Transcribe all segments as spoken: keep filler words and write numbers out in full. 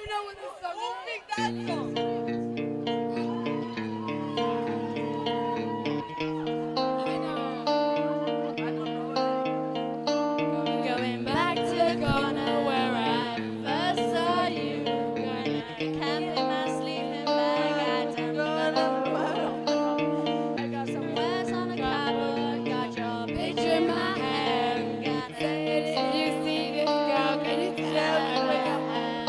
even know what this song is. Sing that song. Going back to the corner where I first saw you. Gonna camp in my sleeping bag. I don't know. I got some words on a cardboard. Got your picture in my hand. Gonna say it if you see this girl. Can you tell me where I am?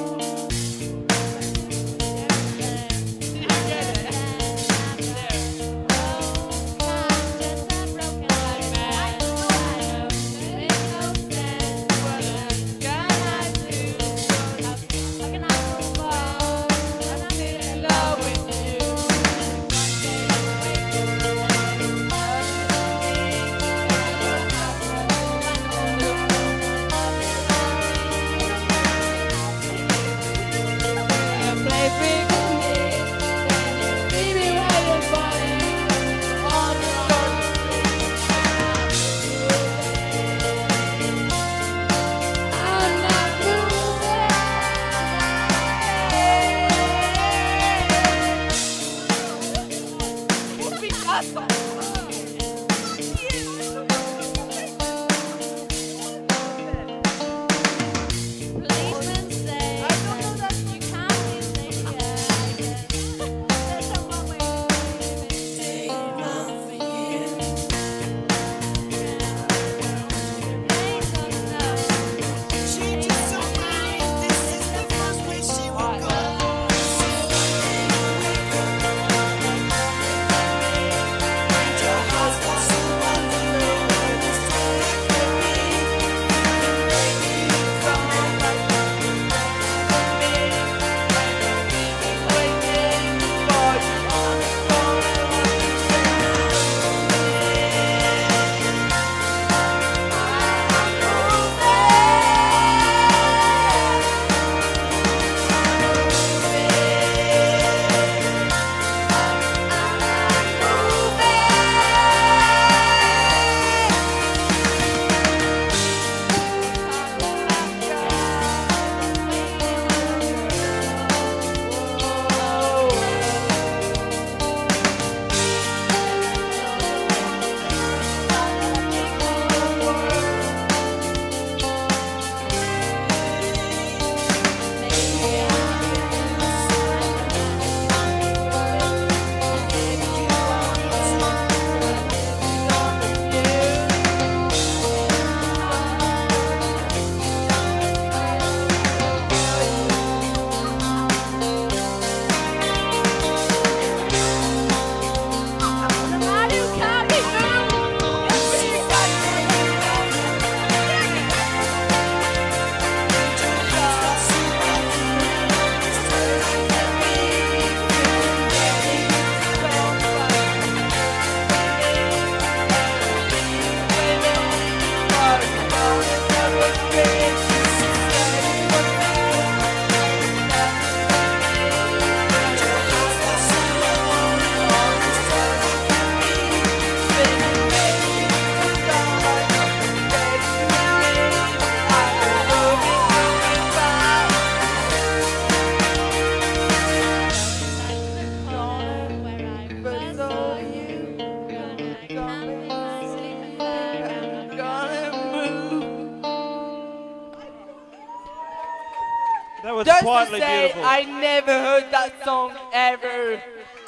That was Just quietly to say, beautiful. I never heard that song ever.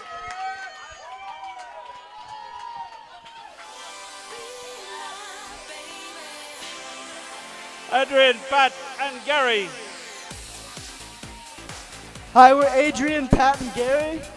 Adrian, Pat, and Gary. Hi, we're Adrian, Pat, and Gary.